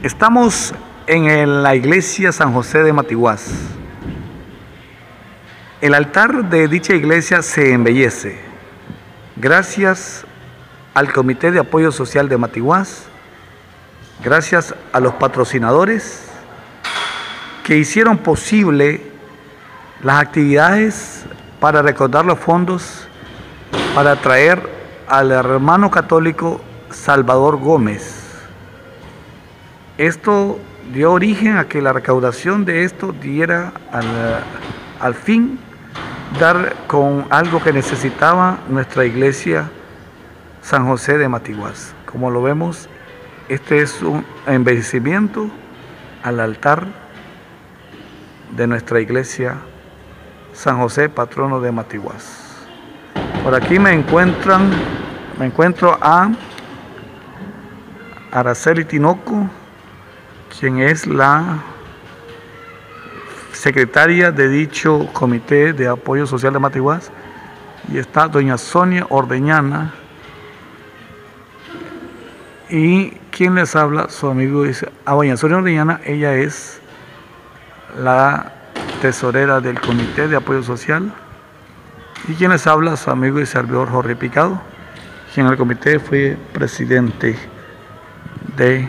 Estamos en la iglesia San José de Matiguás. El altar de dicha iglesia se embellece gracias al Comité de Apoyo Social de Matiguás, gracias a los patrocinadores que hicieron posible las actividades para recaudar los fondos para traer al hermano católico Salvador Gómez. Esto dio origen a que la recaudación de esto diera al fin dar con algo que necesitaba nuestra iglesia San José de Matiguás. Como lo vemos, este es un embellecimiento al altar de nuestra iglesia San José, patrono de Matiguás. Por aquí me encuentro a Araceli Tinoco, quien es la secretaria de dicho Comité de Apoyo Social de Matiguás, y está doña Sonia Ordeñana, y quien les habla, su amigo, dice, doña Sonia Ordeñana, ella es la tesorera del Comité de Apoyo Social, y quien les habla, su amigo y servidor Jorge Picado, quien en el comité fue presidente de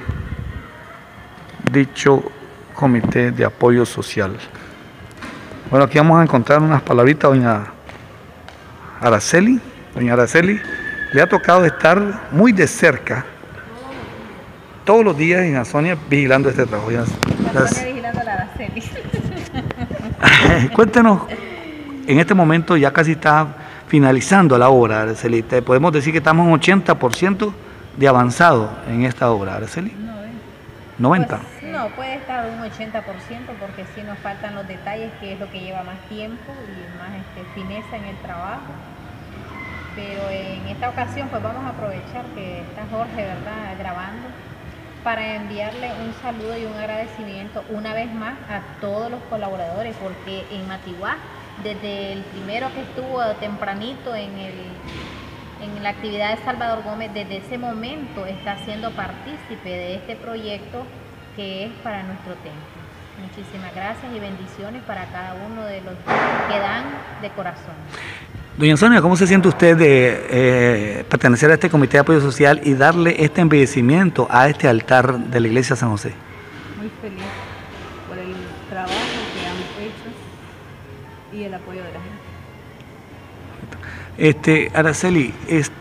dicho Comité de Apoyo Social. Bueno, aquí vamos a encontrar unas palabritas, doña Araceli. Doña Araceli, le ha tocado estar muy de cerca todos los días en la Sonia vigilando este trabajo. Sonia vigilando a la Araceli. Cuéntenos, en este momento ya casi está finalizando la obra, Araceli. Podemos decir que estamos en 80% de avanzado en esta obra, Araceli. 90. Pues, no, puede estar un 80% porque sí nos faltan los detalles, que es lo que lleva más tiempo y más fineza en el trabajo. Pero en esta ocasión pues vamos a aprovechar que está Jorge, ¿verdad?, grabando, para enviarle un saludo y un agradecimiento una vez más a todos los colaboradores, porque en Matiguás, desde el primero que estuvo tempranito en la actividad de Salvador Gómez, desde ese momento está siendo partícipe de este proyecto que es para nuestro templo. Muchísimas gracias y bendiciones para cada uno de los que dan de corazón. Doña Sonia, ¿cómo se siente usted de pertenecer a este Comité de Apoyo Social y darle este embellecimiento a este altar de la iglesia San José? Muy feliz por el trabajo que han hecho y el apoyo de la gente. Araceli,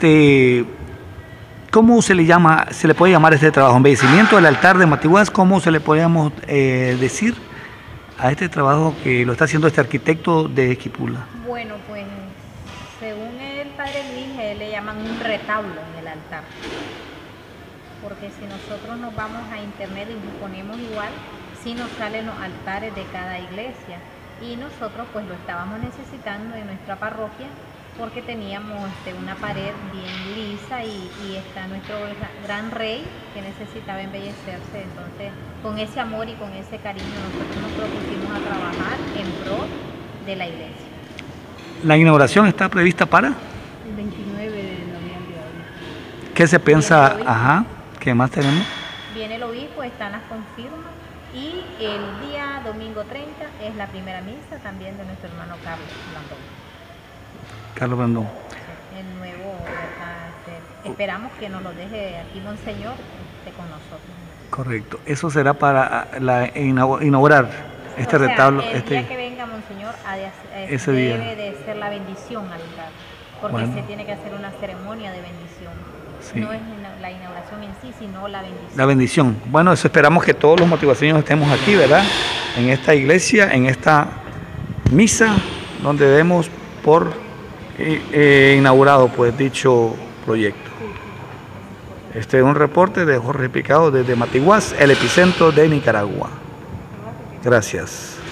¿cómo se le puede llamar este trabajo? ¿Embellecimiento del altar de Matiguás? ¿Cómo se le podemos decir a este trabajo que lo está haciendo este arquitecto de Esquipula? Bueno, pues según el padre Luis, él le llaman un retablo en el altar. Porque si nosotros nos vamos a internet y nos ponemos igual, sí nos salen los altares de cada iglesia. Y nosotros pues lo estábamos necesitando en nuestra parroquia, porque teníamos una pared bien lisa y está nuestro gran rey que necesitaba embellecerse. Entonces, con ese amor y con ese cariño, nosotros nos propusimos a trabajar en pro de la iglesia. ¿La inauguración está prevista para? El 29 de noviembre. ¿Qué se piensa? Ajá, ¿qué más tenemos? Viene el obispo, están las confirmas, y el día domingo 30 es la primera misa también de nuestro hermano Carlos Blandón. Carlos Blandón. El nuevo, esperamos que nos lo deje aquí Monseñor con nosotros. Correcto. Eso será para inaugurar este retablo. El día que venga Monseñor ese debe día de ser la bendición al lugar, porque bueno, se tiene que hacer una ceremonia de bendición. Sí. No es la inauguración en sí, sino la bendición. La bendición. Bueno, eso esperamos que todos los motivaciones estemos aquí, ¿verdad? En esta iglesia, en esta misa, donde demos por inaugurado pues dicho proyecto. Este es un reporte de Jorge Picado desde Matiguás, el epicentro de Nicaragua. Gracias.